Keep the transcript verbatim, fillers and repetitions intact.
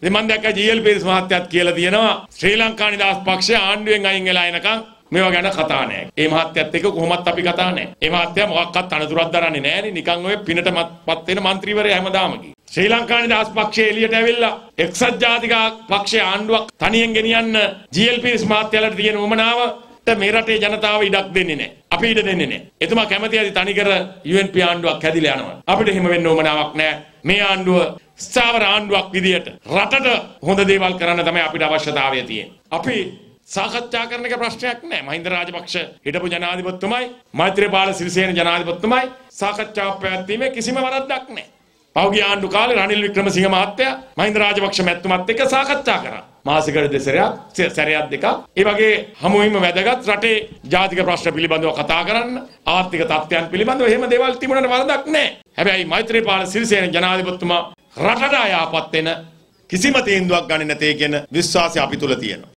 ඉතින් මම දැක්ක ජී.එල්. පීරිස් මහත්තයාත් කියලා තියෙනවා ශ්‍රී ලංකා නිදහස් පක්ෂය ආණ්ඩුවෙන් අයින් වෙලා එනකන් මේවා ගැන කතා නැහැ. ඒ මහත්තයත් එක්ක කොහොමත් අපි කතා නැහැ. ඒ මහත්තයා මොකක්වත් අනතුරක් දරන්නේ නැහැනේ. නිකන් ඔය පිනටපත් වෙන മന്ത്രിවරයා හැමදාම කි. ශ්‍රී ලංකා නිදහස් පක්ෂයේ එළියට ඇවිල්ලා එක්සත් ජාතික පක්ෂයේ ආණ්ඩුවක් තනියෙන් ගෙනියන්න ජී.එල්. පීරිස් මහත්තයාලට තියෙන උමනාව මේ රටේ ජනතාව ඉඩක් දෙන්නේ නැහැ. අපි ඉඩ දෙන්නේ නැහැ. එතුමා කැමති ඇති තනිකර යූ එන් පී ආණ්ඩුවක් හැදිලා යනවා. අපිට එහෙම වෙන්න උවමනාවක් නැහැ. මේ ආණ්ඩුව ස්ථාවර ආණ්ඩුවක් විදියට රටට හොඳ දේවල් කරන්න තමයි අපිට අවශ්‍යතාවය තියෙන්නේ. අපි සාකච්ඡා කරන එක ප්‍රශ්නයක් නැහැ. මහින්ද රාජපක්ෂ හිටපු ජනාධිපතිතුමයි මෛත්‍රීපාල සිරිසේන ජනාධිපතිතුමයි සාකච්ඡාවක් පැවැත්වීමේ කිසිම වරදක් නැහැ. පහුගිය ආණ්ඩු කාලේ රනිල් වික්‍රමසිංහ මහත්තයා මහින්ද රාජපක්ෂ මැතිතුමත් එක්ක සාකච්ඡා කරා. මාසිකට දෙසරයක් සැරයක් දෙකක්. ඒ වගේ හමුවීම වැදගත් රටේ ජාතික ප්‍රශ්න පිළිබඳව කතා කරන්න, ආර්ථික තත්ත්වයන් පිළිබඳව එහෙම දේවල් තිබුණාට වරදක් නැහැ. හැබැයි මෛත්‍රීපාල සිරිසේන ජනාධිපතිතුමා රටට අයහපත් වෙන කිසිම තීන්දුවක් ගන්නේ නැtei කියන විශ්වාසය අපි තුල තියෙනවා.